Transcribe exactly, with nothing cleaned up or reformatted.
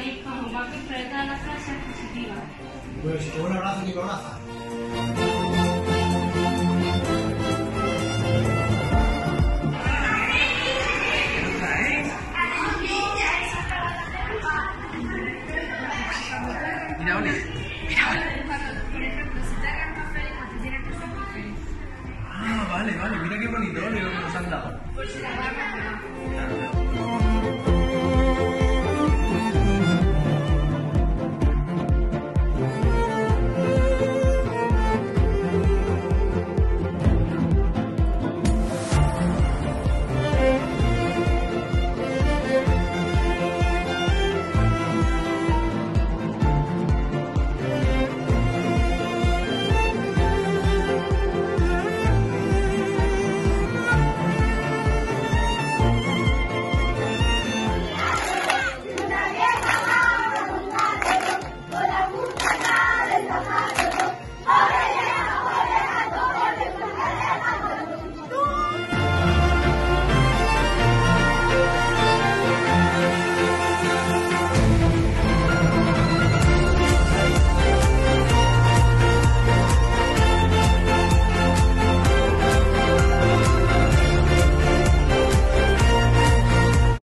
ahí como más completa la frase es positiva. Pues si te un abrazo, ni con abraza. Mira, Oli. Mira, Oli. Por ejemplo, si te hagas más feliz, te tienes que ser más feliz. Ah, vale, vale. Mira qué bonito, Oli, lo que nos han dado. Por si la vas a mejorar.